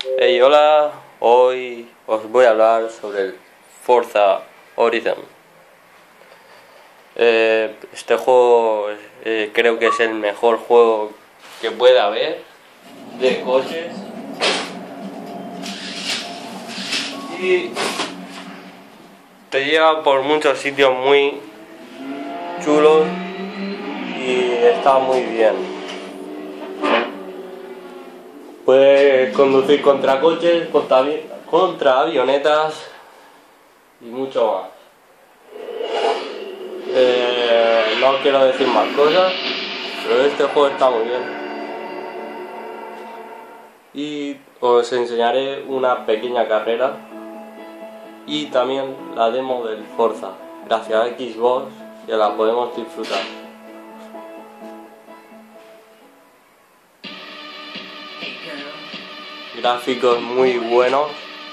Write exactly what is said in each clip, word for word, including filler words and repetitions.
Hey, hola, hoy os voy a hablar sobre el Forza Horizon. Eh, este juego eh, creo que es el mejor juego que puede haber de coches y te lleva por muchos sitios muy chulos y está muy bien. Puedes conducir contra coches, contra, contra avionetas y mucho más. Eh, no quiero decir más cosas, pero este juego está muy bien. Y os enseñaré una pequeña carrera y también la demo del Forza. Gracias a Xbox ya la podemos disfrutar. Gráficos muy buenos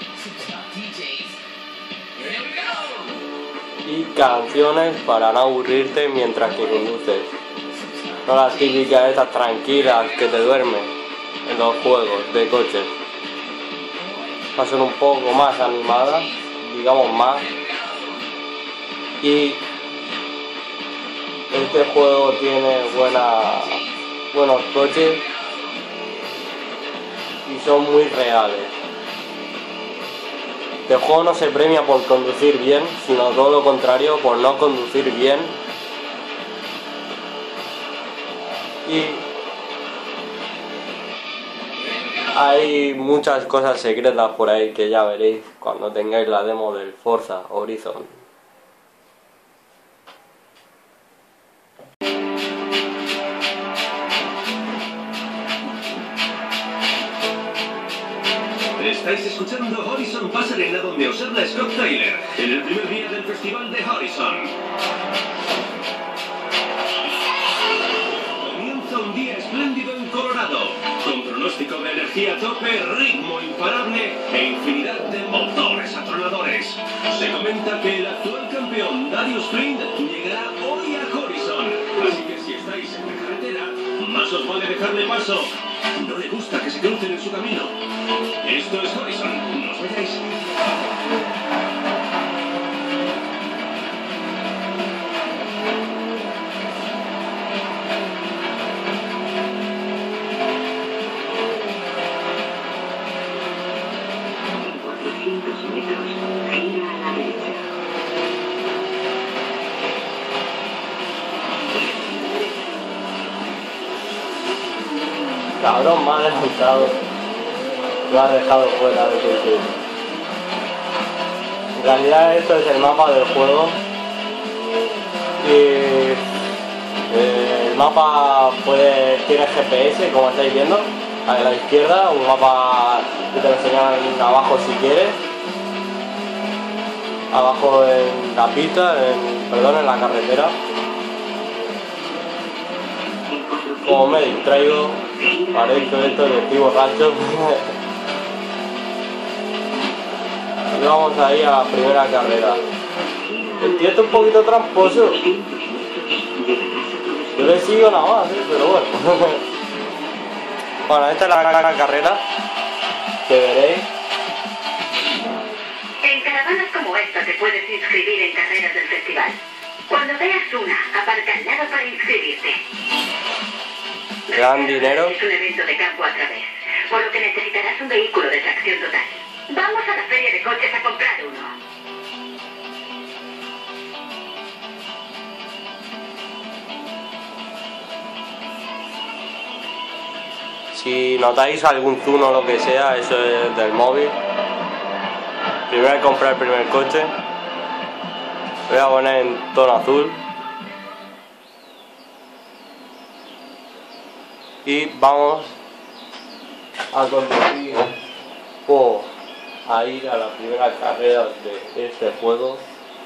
y canciones para no aburrirte mientras que conduces, no las típicas estas tranquilas que te duermen en los juegos de coches. Va a ser un poco más animadas, digamos más, y este juego tiene buena, buenos coches y son muy reales. Este juego no se premia por conducir bien, sino todo lo contrario, por no conducir bien. Y hay muchas cosas secretas por ahí que ya veréis cuando tengáis la demo del Forza Horizon. Estáis escuchando Horizon Pasarela, donde os habla Scott Tyler, en el primer día del festival de Horizon. Comienza un día espléndido en Colorado, con pronóstico de energía a tope, ritmo imparable e infinidad de motores atronadores. Se comenta que el actual campeón Darius Flynt llegará hoy a Horizon, así que si estáis en la carretera, más os vale dejarle paso. No le gusta que se crucen en su camino. Esto es Horizon, no os vayáis. En cuatrocientos metros, gira a la derecha. Cabrón, me ha adelantado. Lo ha dejado fuera de que en realidad esto es el mapa del juego y eh, el mapa puede, tiene G P S, como estáis viendo a la izquierda, un mapa que te lo enseñan abajo si quieres, abajo en la pista, en, perdón, en la carretera. Como me distraigo, parezco esto de estoy borracho. Y vamos ahí a la primera carrera. El tío está un poquito tramposo. Yo le sigo nada más, ¿eh? Pero bueno. Bueno, esta es la, la, la carrera que veréis. En caravanas como esta te puedes inscribir en carreras del festival. Cuando veas una, aparca al lado para inscribirte. Gran dinero. Es un evento de campo a través, por lo que necesitarás un vehículo de tracción total. Vamos a la feria de coches a comprar uno. Si notáis algún zoom o lo que sea, eso es del móvil. Primero hay que comprar el primer coche. Voy a poner en tono azul. Y vamos a conducir por a ir a la primera carrera de este juego.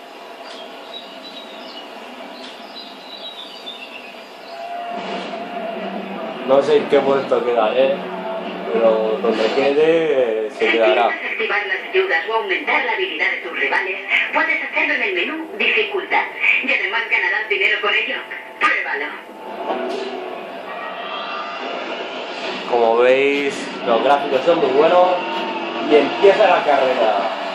No sé en qué puesto quedaré, pero donde quede eh, se quedará. Si quieres activar las ayudas o aumentar la habilidad de tus rivales, puedes hacerlo en el menú Dificultad. Y además ganarás dinero con ello. Pruébalo. Como veis, los gráficos son muy buenos. y empieza la carrera.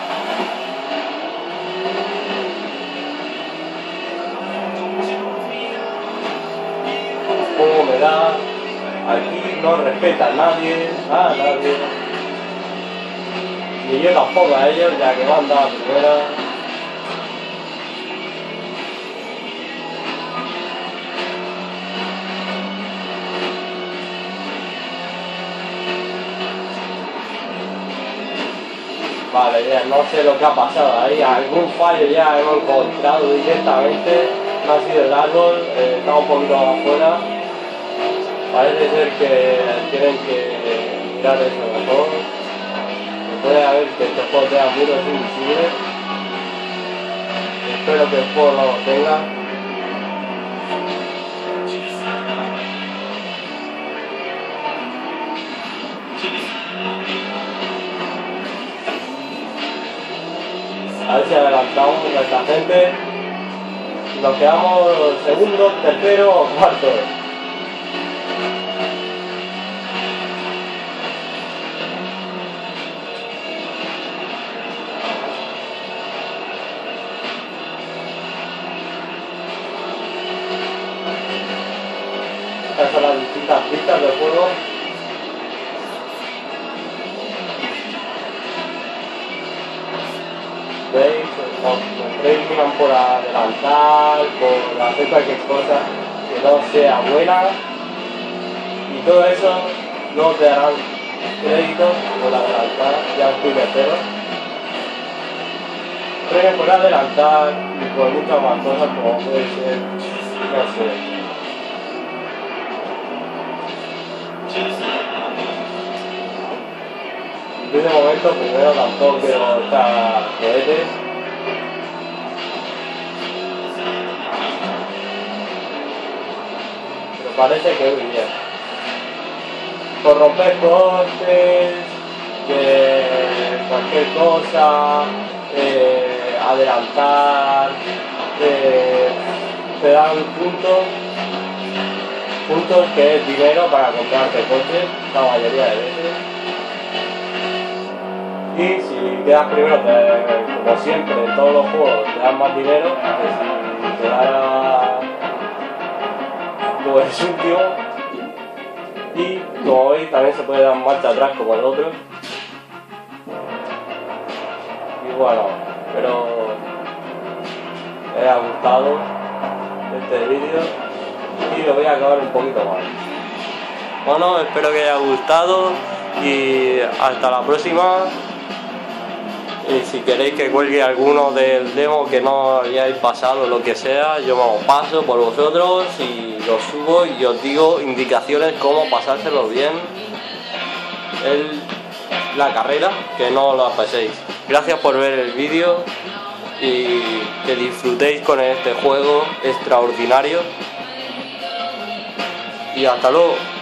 Como me da, aquí no respeta a nadie, a nadie, ni yo tampoco a ellos, ya que van a dar primera. Vale, ya no sé lo que ha pasado ahí, algún fallo ya hemos encontrado directamente, no ha sido el árbol, eh, está un poquito más afuera, parece ser que tienen que mirar eso mejor, puede haber que este juego tenga muros invisibles, espero que el juego no lo tenga. A ver si adelantamos a esta gente. Nos quedamos segundo, tercero o cuarto. Estas son las distintas pistas del juego. ¿Veis? Nos premian por adelantar, por hacer cualquier cosa que no sea buena, y todo eso no te darán crédito por adelantar, ya estoy tercero. Premian por adelantar y por muchas más cosas, como puede ser, no sé. Yo de momento primero tampoco quiero estar cohetes. Pero parece que muy bien. Por romper costes, de cualquier cosa, eh, adelantar, eh, te dan puntos, puntos que es dinero para comprarte coches, la mayoría de veces. Y si quedas primero, te, como siempre en todos los juegos, te dan más dinero que si te da pues último. Y como veis también se puede dar marcha atrás como el otro. Y bueno, espero que os haya gustado este vídeo y lo voy a acabar un poquito más. Bueno, espero que haya gustado y hasta la próxima. Y si queréis que cuelgue alguno del demo que no hayáis pasado o lo que sea, yo me lo paso por vosotros y lo subo y os digo indicaciones cómo pasárselo bien el, la carrera, que no lo paséis. Gracias por ver el vídeo y que disfrutéis con este juego extraordinario y hasta luego.